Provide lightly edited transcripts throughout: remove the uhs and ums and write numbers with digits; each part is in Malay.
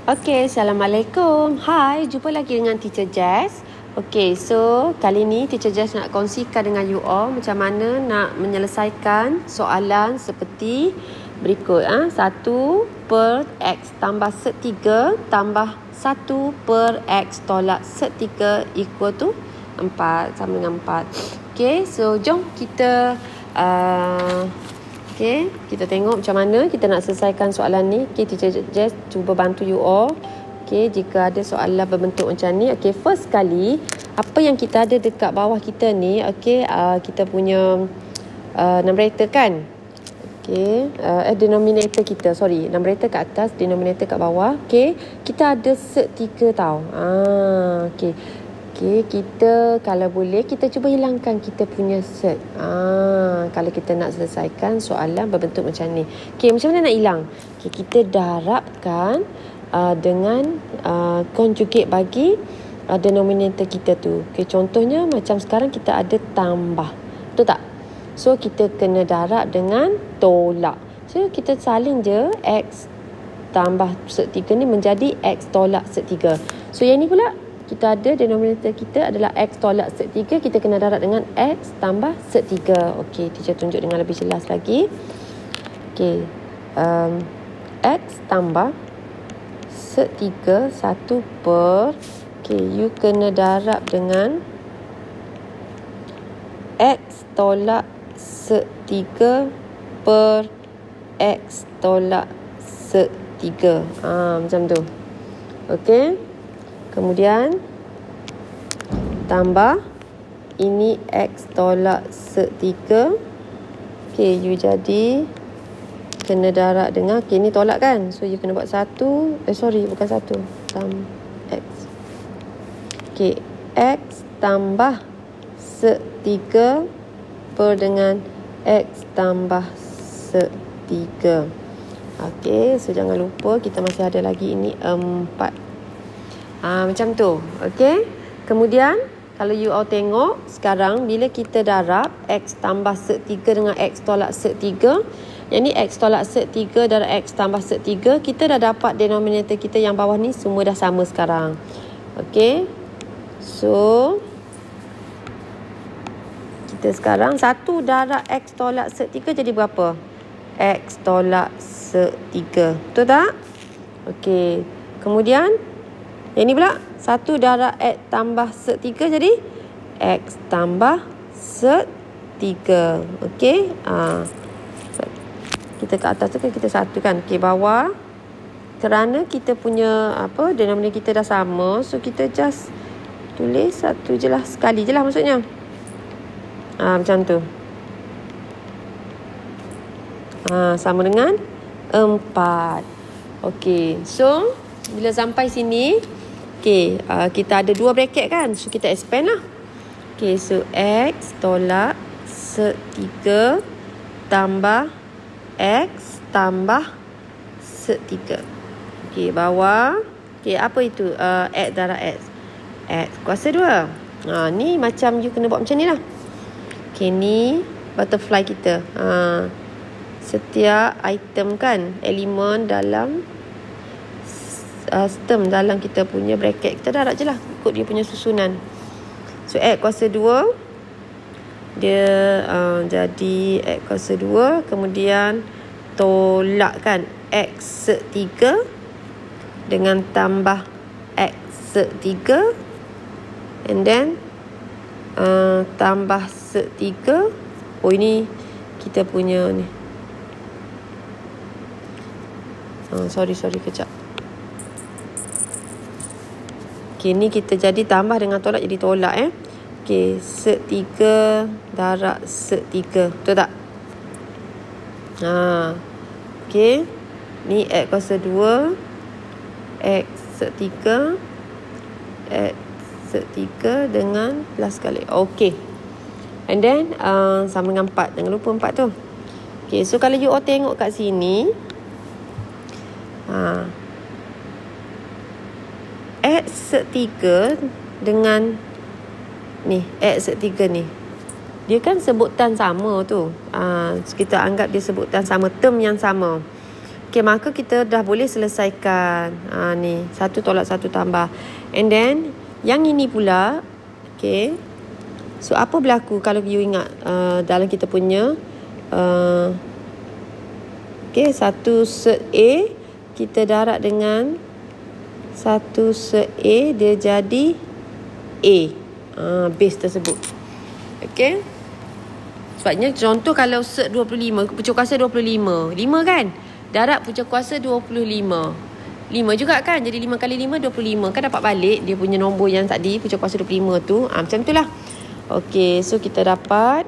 Okay, Assalamualaikum. Hai, jumpa lagi dengan Teacher Jess. Okay, so kali ni Teacher Jess nak kongsikan dengan you all macam mana nak menyelesaikan soalan seperti berikut. 1 per X tambah set 3 tambah 1 per X tolak set 3 equal to 4, sama dengan 4. Okay, so jom kita Okay, kita tengok macam mana kita nak selesaikan soalan ni. Okay, Teacher Jess cuba bantu you all. Okay, jika ada soalan berbentuk macam ni. Okay, first kali, apa yang kita ada dekat bawah kita ni, okay, kita punya numerator kan? Okay, denominator kita, sorry. Numerator kat atas, denominator kat bawah. Okay, kita ada set 3 tau. Okay. Okay, kita kalau boleh kita cuba hilangkan kita punya set. Kalau kita nak selesaikan soalan berbentuk macam ni. Okay, macam mana nak hilang? Okay, kita darabkan dengan conjugate bagi denominator kita tu. Okay, contohnya macam sekarang kita ada tambah. Betul tak? So, kita kena darab dengan tolak. So, kita salin je X tambah set 3 ni menjadi X tolak set 3. So, yang ni pula kita ada denominator kita adalah X tolak set 3. Kita kena darab dengan X tambah set 3. Okey, teacher tunjuk dengan lebih jelas lagi. Okey, X tambah set 3 1 per. Okey, you kena darab dengan X tolak set 3 per X tolak set 3. Macam tu. Okey. Kemudian tambah ini X tolak set 3. Okay, you jadi kena darab dengan, okay, ni tolak kan? So, you kena buat 1. Bukan 1. X. Okay, X tambah set 3 per dengan X tambah set 3. Okay, so jangan lupa kita masih ada lagi ini 4. Macam tu. Okey. Kemudian kalau you all tengok sekarang bila kita darab X tambah set 3 dengan X tolak set 3, yang ni X tolak set 3 darab X tambah set 3, kita dah dapat denominator kita yang bawah ni semua dah sama sekarang. Okey. So kita sekarang 1 darab X tolak set 3 jadi berapa? X tolak set 3. Betul tak? Okey. Kemudian yang ni pula 1 darab X tambah set 3 jadi X tambah set 3. Okey. Kita kat atas tu kan kita satu kan. Okey, bawah. Kerana kita punya denominator kita dah sama, so kita just tulis satu je lah, sekali je lah maksudnya. Macam tu. Sama dengan 4. Okey. So, bila sampai sini, okay, kita ada 2 bracket kan. So, kita expand lah. Okay, so X tolak set 3 tambah X tambah set 3. Okay, bawah. Okay, apa itu? X darab X. X kuasa 2. Ni macam you kena buat macam ni lah. Okay, ni butterfly kita. Setiap item kan, elemen dalam term dalam kita punya bracket, kita darab je lah ikut dia punya susunan. So X kuasa 2 dia jadi X kuasa 2, kemudian tolak kan X set 3 dengan tambah X set 3, and then tambah set 3. Ini kita punya ni. Sorry kejap. Okay, ni kita jadi tambah dengan tolak jadi tolak Okay, set 3 darab set 3. Betul tak? Okay. Ni X kuasa 2. X set 3. X set 3 dengan plus kali. Okay. And then, sama dengan 4. Jangan lupa 4 tu. Okay, so kalau you all tengok kat sini. X set 3 dengan ni X set 3 ni, dia kan sebutan sama tu. Kita anggap dia sebutan sama, term yang sama. Okey, maka kita dah boleh selesaikan. Ni, 1 tolak 1 tambah. And then, yang ini pula, okey. So, apa berlaku kalau you ingat dalam kita punya okey, satu set A kita darab dengan satu set A, dia jadi A. Base tersebut. Okey. Sebabnya contoh kalau set 25, punca kuasa 25. 5 kan? Darab punca kuasa 25. 5 juga kan? Jadi 5 kali 5, 25. Kan dapat balik dia punya nombor yang tadi, punca kuasa 25 tu. Macam tu lah. Okey, so kita dapat.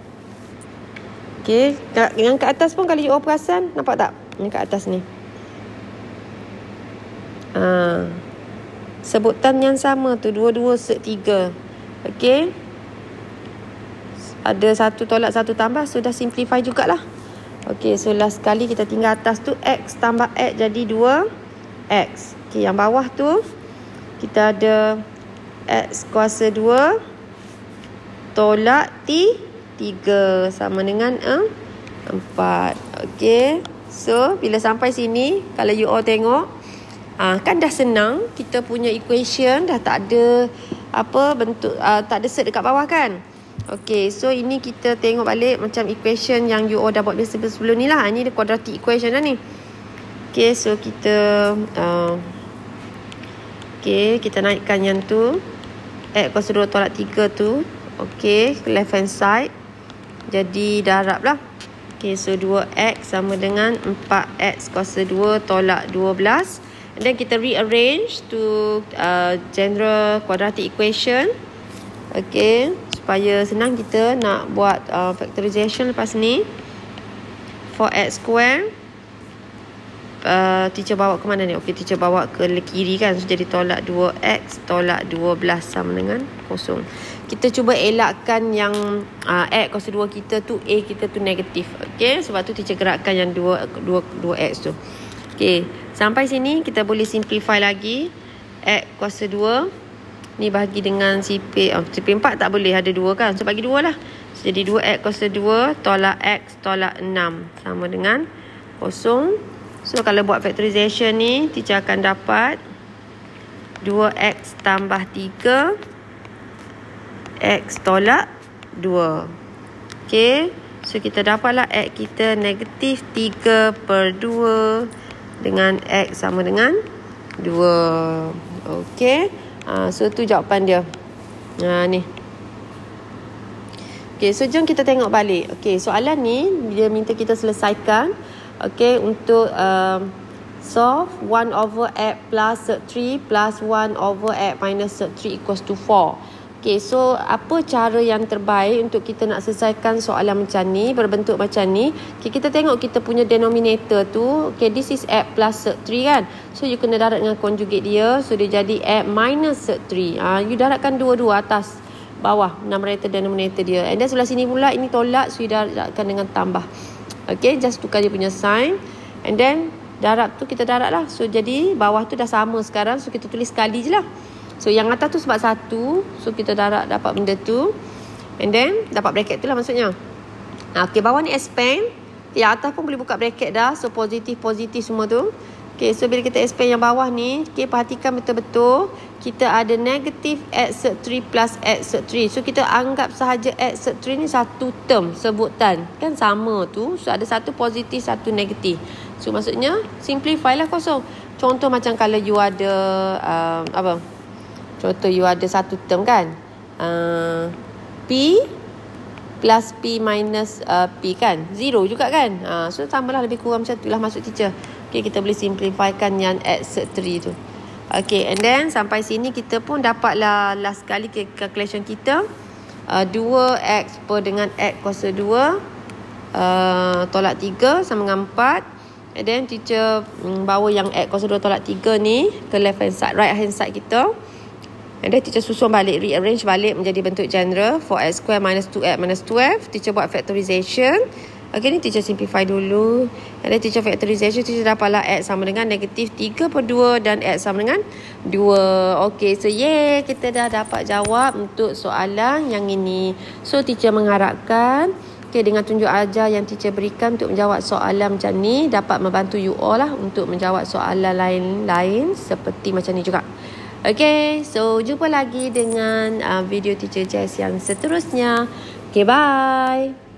Okey, yang kat atas pun kalau you perasan, nampak tak? Yang kat atas ni. Sebutan yang sama tu, dua-dua set 3. Okey. Ada 1 tolak 1 tambah, sudah simplify jugalah. Okey, so last sekali kita tinggal atas tu X tambah X jadi 2X. Okey, yang bawah tu kita ada X kuasa 2 tolak 3 sama dengan 4. Okey, so bila sampai sini, kalau you all tengok, kan dah senang. Kita punya equation dah tak ada apa bentuk, tak ada set dekat bawah kan. Okey, so ini kita tengok balik macam equation yang you all dah buat biasa sebelum ni lah. Ini dia quadratic equation lah ni. Okey, so kita kita naikkan yang tu, X kuasa 2 tolak 3 tu. Okey, ke left hand side. Jadi darab lah. Okey, so 2X sama dengan 4X kuasa 2 tolak 12. And then kita rearrange to general quadratic equation. Okey, supaya senang kita nak buat factorization lepas ni. 4x square, teacher bawa ke mana ni? Okey, teacher bawa ke kiri kan. So, jadi tolak 2x tolak 12 sama dengan 0. Kita cuba elakkan yang x kuasa 2 kita tu, a kita tu negatif. Okey, sebab tu teacher gerakkan yang 2x tu. Okey, sampai sini kita boleh simplify lagi. X kuasa 2 ni bahagi dengan CP4 tak boleh, ada 2 kan. So bagi 2 lah. So, jadi 2x kuasa 2 tolak x tolak 6 sama dengan 0. So kalau buat factorization ni, teacher akan dapat 2x tambah 3 x tolak 2. Okay, so kita dapatlah x kita negatif 3/2 dengan x sama dengan 2. Okay, so tu jawapan dia. Ni. Okay, so jom kita tengok balik. Okay, soalan ni dia minta kita selesaikan. Okay, untuk solve 1 over x plus set 3 plus 1 over x minus set 3 equals to 4. Okay, so apa cara yang terbaik untuk kita nak selesaikan soalan macam ni, berbentuk macam ni? Okay, kita tengok kita punya denominator tu. Okay, this is x plus set 3 kan. So, you kena darab dengan conjugate dia. So, dia jadi x minus set 3. You darabkan dua-dua atas, bawah, numerator denominator dia. And then sebelah sini pula, ini tolak. So, you darabkan dengan tambah. Okay, just tukar dia punya sign. And then, darab tu kita darab lah. So, jadi bawah tu dah sama sekarang. So, kita tulis sekali je lah. So, yang atas tu sebab 1. So, kita darab dapat benda tu. And then, dapat bracket tu lah maksudnya. Okay, bawah ni expand. Yang atas pun boleh buka bracket dah. So, positif-positif semua tu. Okay, so bila kita expand yang bawah ni, okay, perhatikan betul-betul. Kita ada negatif x set 3 plus x set 3. So, kita anggap sahaja x set 3 ni satu term, sebutan. Kan sama tu. So, ada satu positif, satu negatif. So, maksudnya, simplify lah kosong. Contoh macam kalau you ada, contoh you ada satu term kan. P plus P minus P kan. 0 juga kan. So, tambahlah lebih kurang macam tu lah maksud teacher. Okay, kita boleh simplifikan yang x set 3 tu. Okay, and then sampai sini kita pun dapatlah last kali calculation kita. 2x per dengan x kuasa 2 tolak 3 sama dengan 4. And then teacher bawa yang x kuasa 2 tolak 3 ni ke left hand side, right hand side kita. And then teacher susun balik, rearrange balik menjadi bentuk general. 4x square minus 2x minus 12. Teacher buat factorization. Okay, ni teacher simplify dulu. And then teacher factorization, teacher dapatlah x sama dengan negatif 3/2 dan x sama dengan 2. Okay, so yay, kita dah dapat jawab untuk soalan yang ini. So, teacher mengharapkan Okay, dengan tunjuk ajar yang teacher berikan untuk menjawab soalan macam ni dapat membantu you all lah untuk menjawab soalan lain-lain seperti macam ni juga. Okay, so jumpa lagi dengan video teacher Jess yang seterusnya. Okay, bye.